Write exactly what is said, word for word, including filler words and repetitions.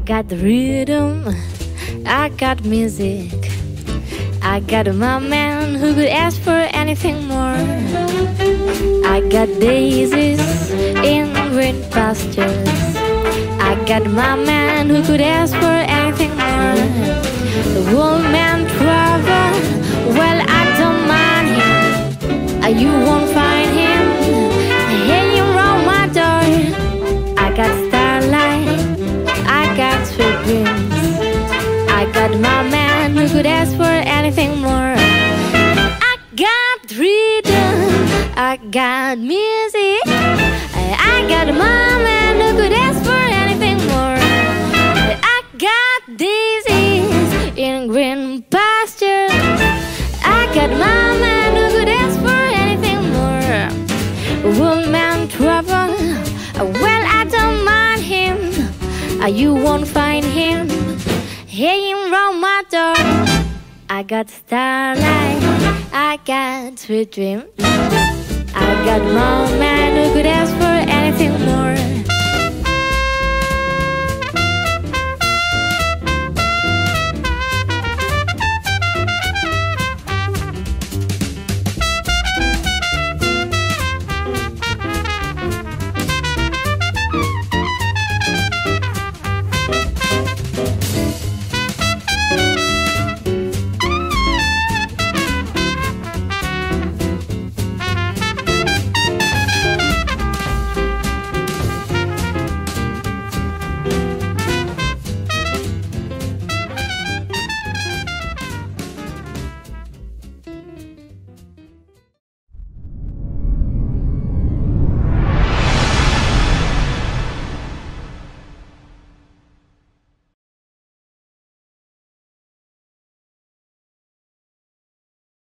got the rhythm, I got music, I got my man who could ask for anything more. I got daisies in green pastures, I got my man who could ask for anything more. The woman travel, well I don't mind him, uh, you won't find him hanging around my door. I got starlight, I got sweet dreams, I got my man who could ask for anything more. I got rhythm, I got music, I got my man who could ask for anything more. I got daisies in green pastures, I got my man who could ask for anything more. Woman trouble, well I don't mind him, you won't find him hanging round my door. I got starlight, I got sweet dreams, I got my man who could ask for anything more.